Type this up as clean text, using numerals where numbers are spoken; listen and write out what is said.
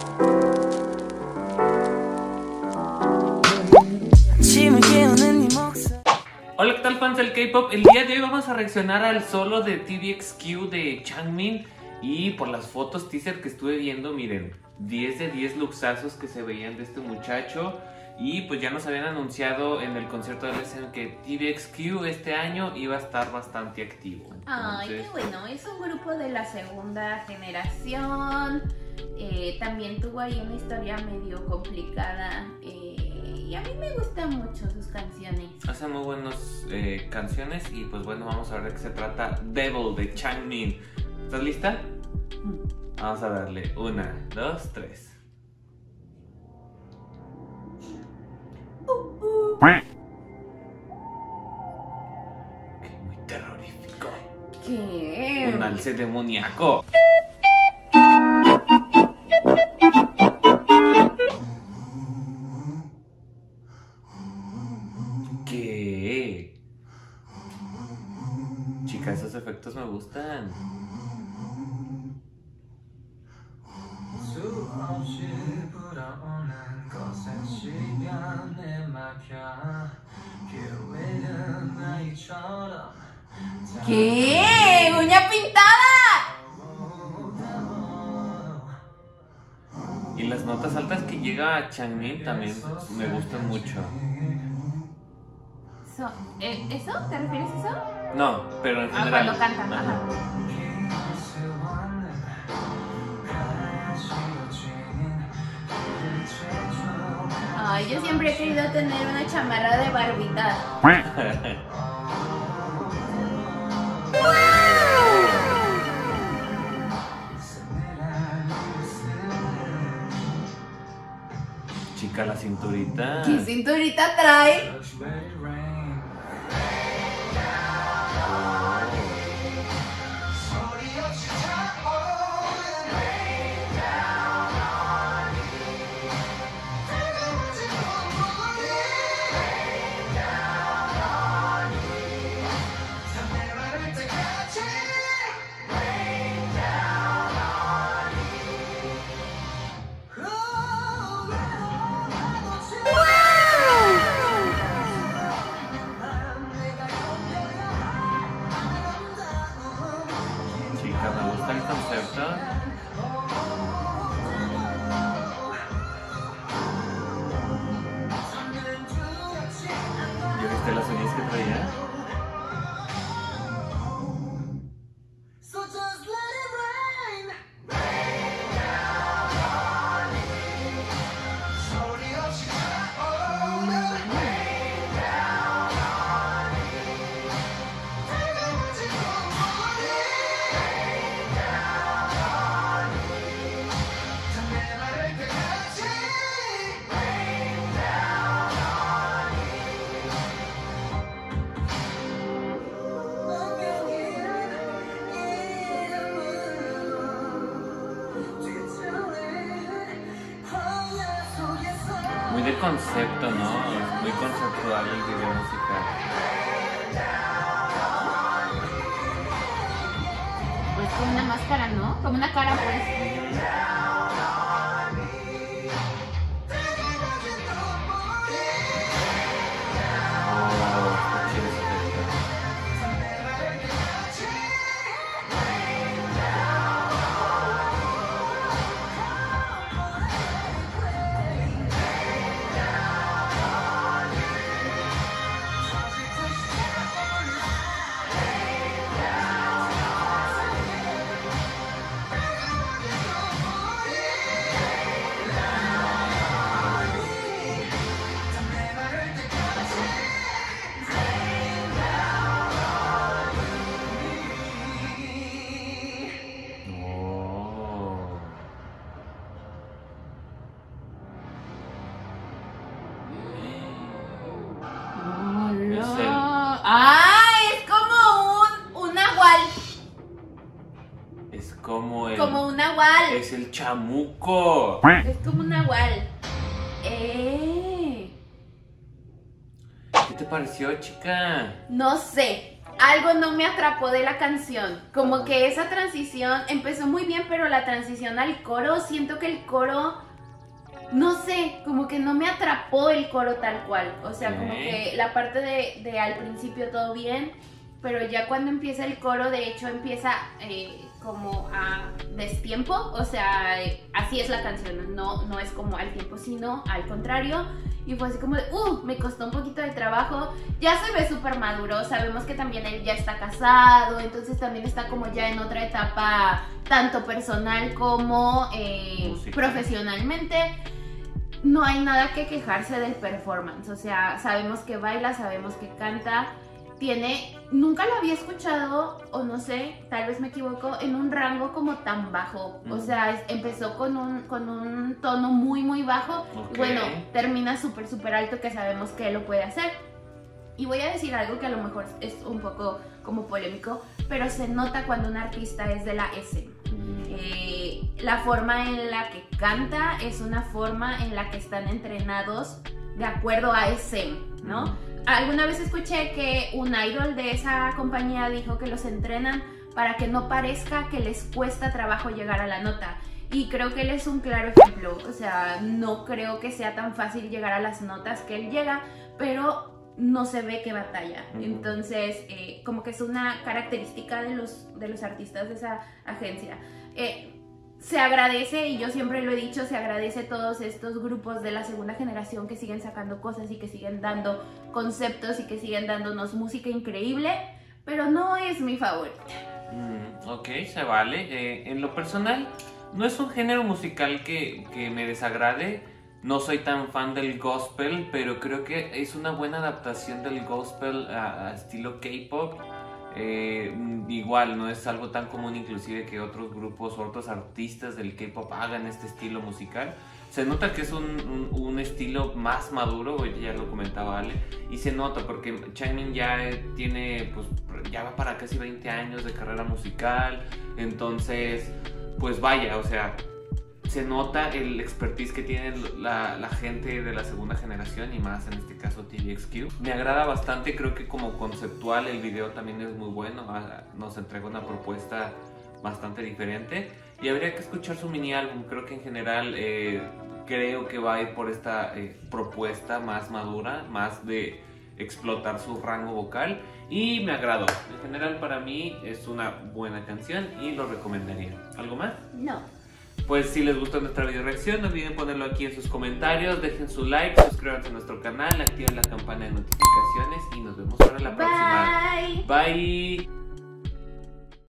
Hola, ¿qué tal, fans del K-pop? El día de hoy vamos a reaccionar al solo de TVXQ de Changmin. Y por las fotos teaser que estuve viendo, miren, 10 de 10 luxazos que se veían de este muchacho. Y pues ya nos habían anunciado en el concierto de LSM que TVXQ este año iba a estar bastante activo. Entonces... Ay, qué bueno, es un grupo de la segunda generación. También tuvo ahí una historia medio complicada. Y a mí me gustan mucho sus canciones. Hacen muy buenas canciones. Y pues bueno, vamos a ver de qué se trata. Devil de Changmin. ¿Estás lista? Vamos a darle 1, 2, 3. Qué muy terrorífico. ¿Qué? Un alce demoníaco. ¿Qué? Chicas, esos efectos me gustan. ¿Qué? ¡Uña pintada! Y las notas altas que llega a Changmin también me gustan mucho. ¿Eso? ¿Te refieres a eso? No, pero en general. Cuando cantan. Ajá. Ay, yo siempre he querido tener una chamarra de barbita. Chica, la cinturita. ¿Qué cinturita trae? Me gusta el concepto. ¿Ya viste las uñas que traía? Muy de concepto, ¿no? Es muy conceptual el video musical. Pues como una máscara, ¿no? Como una cara, pues. ¡Ah! Es como un nahual. Es como el... Como un nahual. Es el chamuco. Es como un nahual. ¿Qué te pareció, chica? No sé. algo no me atrapó de la canción. Como que esa transición empezó muy bien, pero la transición al coro, siento que el coro, no sé, como que no me atrapó el coro tal cual. O sea, como que la parte de al principio todo bien, pero ya cuando empieza el coro, de hecho empieza como a destiempo. O sea, así es la canción, no es como al tiempo, sino al contrario. Y fue así como de, me costó un poquito de trabajo. Ya se ve súper maduro, sabemos que también él ya está casado, entonces también está como ya en otra etapa, tanto personal como profesionalmente. No hay nada que quejarse del performance, o sea, sabemos que baila, sabemos que canta. Nunca lo había escuchado, o no sé, tal vez me equivoco, en un rango como tan bajo. O sea, empezó con un tono muy, muy bajo. Y bueno, termina súper, súper alto, que sabemos que él lo puede hacer. Y voy a decir algo que a lo mejor es un poco como polémico, pero se nota cuando un artista es de la SM. La forma en la que canta es una forma en la que están entrenados de acuerdo a SM, ¿no? Alguna vez escuché que un idol de esa compañía dijo que los entrenan para que no parezca que les cuesta trabajo llegar a la nota. Y creo que él es un claro ejemplo. O sea, no creo que sea tan fácil llegar a las notas que él llega, pero no se ve que batalla. Entonces, como que es una característica de los artistas de esa agencia. Se agradece, y yo siempre lo he dicho, se agradece todos estos grupos de la segunda generación que siguen sacando cosas y que siguen dando conceptos y que siguen dándonos música increíble, pero no es mi favorita. Ok, se vale. En lo personal, no es un género musical que me desagrade. No soy tan fan del gospel, pero creo que es una buena adaptación del gospel a estilo K-pop. Igual no es algo tan común inclusive que otros grupos o otros artistas del K-pop hagan este estilo musical. Se nota que es un estilo más maduro, ya lo comentaba Ale, y se nota porque Changmin ya tiene, pues ya va para casi 20 años de carrera musical, entonces pues vaya, o sea, se nota el expertise que tiene la gente de la segunda generación, y más en este caso TVXQ. Me agrada bastante, creo que como conceptual el video también es muy bueno, nos entrega una propuesta bastante diferente y habría que escuchar su mini álbum. Creo que en general creo que va a ir por esta propuesta más madura, más de explotar su rango vocal, y me agradó. En general para mí es una buena canción y lo recomendaría. ¿Algo más? No. Pues si les gustó nuestra video reacción, no olviden ponerlo aquí en sus comentarios, dejen su like, suscríbanse a nuestro canal, activen la campana de notificaciones y nos vemos para la próxima. Bye. Bye.